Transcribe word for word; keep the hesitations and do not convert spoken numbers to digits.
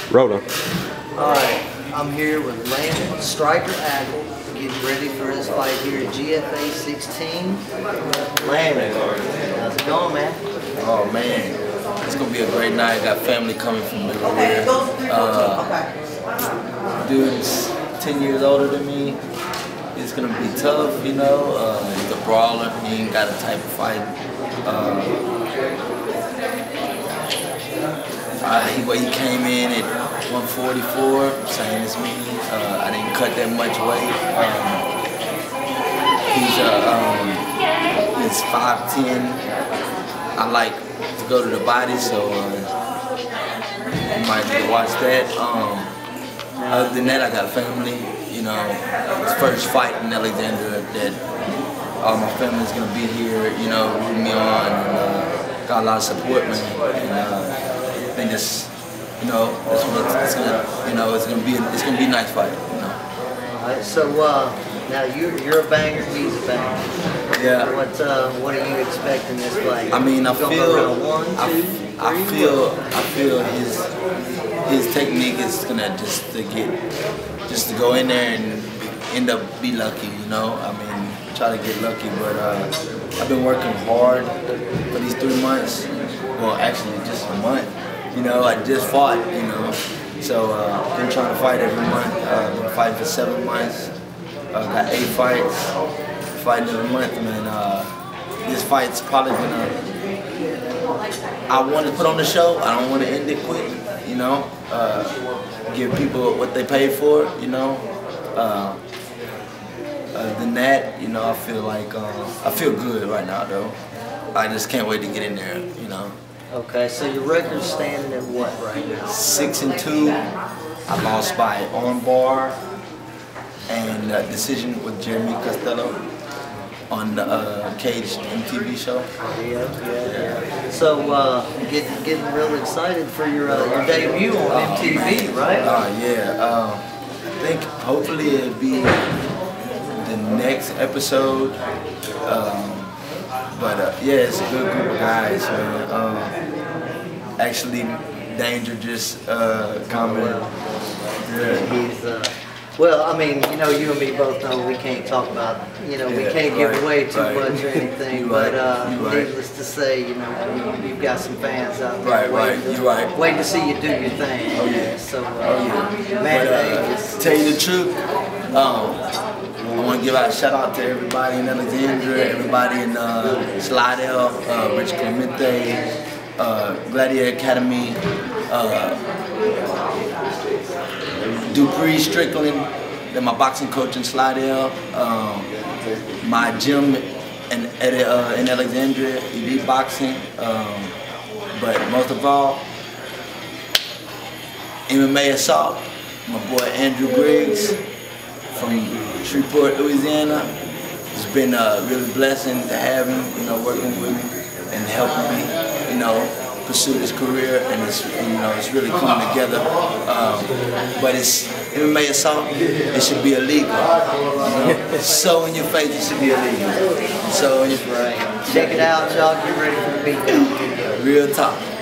Rolling. Alright, I'm here with Landon Striker Apple, getting ready for his fight here at G F A sixteen. Landon, how's it going, man? Oh man, it's gonna be a great night. Got family coming from everywhere. Uh, dude's ten years older than me. It's gonna be tough, you know. Uh, he's a brawler. He ain't got a type of fight. Uh, Uh, he, well, he came in at one forty-four, same as me. Uh, I didn't cut that much weight. Um, he's uh, um, he's five ten. I like to go to the body, so uh, you might need to watch that. Um, other than that, I got family. You know, his first fight in Alexandria, that all my family's gonna be here. You know, rooting me on, and uh, got a lot of support, man. And, uh, I think this, you know, it's gonna, it's gonna, you know, it's gonna be, a, it's gonna be a nice fight, you know. All right, so uh, now you're you're a banger, he's a banger. Yeah. What uh, what are you expecting this fight? I mean, I you feel, go one, two, I, three, I feel, I feel his his technique is gonna just to get, just to go in there and end up be lucky, you know. I mean, try to get lucky, but uh, I've been working hard for these three months. Well, actually, just a month. You know, I just fought, you know, so uh, I've been trying to fight every month. Uh, been fighting for seven months. Uh, got eight fights. Fighting every month, man. Uh, this fight's probably gonna. I want to put on the show. I don't want to end it quick, you know. Uh, give people what they paid for, you know. Uh, other than that, you know, I feel like uh, I feel good right now, though. I just can't wait to get in there, you know. Okay, so your record's standing at what right now? Six and two. I lost by armbar and uh, decision with Jeremy Costello on the uh, Caged M T V show. Yeah, yeah, yeah. So uh, getting getting real excited for your uh, your debut on uh, M T V, right? Uh, yeah. Uh, I think hopefully it'll be the next episode. Um, But uh, yeah, it's a good group of guys, man. Um, actually, Danger just uh, commented. Yeah. He's, uh, well, I mean, you know, you and me both know we can't talk about, you know, we Yeah, can't give right, away too right. much or anything. You but right, uh, you right. needless to say, you know, you, you've got some fans out there Right, waiting, right. to, You right. waiting to see you do your thing. Oh yeah. So, uh, oh yeah. man, But, uh, hey, it's, to tell you the truth, um, I want to give out a shout out to everybody in Alexandria, everybody in uh, Slidell, uh, Rich Clemente, uh, Gladiator Academy, uh, Dupree Strickland, they're my boxing coach in Slidell, um, my gym in, uh, in Alexandria, Elite Boxing, um, but most of all, M M A Assault, my boy Andrew Griggs from Shreveport, Louisiana. It's been a really blessing to have him, you know, working with me and helping me, you know, pursue this career, and it's, you know, it's really coming together. Um, but it's M M A Assault. It should be illegal. You know, so in your face, it should be illegal. So in your right. Check it out, y'all. Get ready for the beatdown video. Real talk.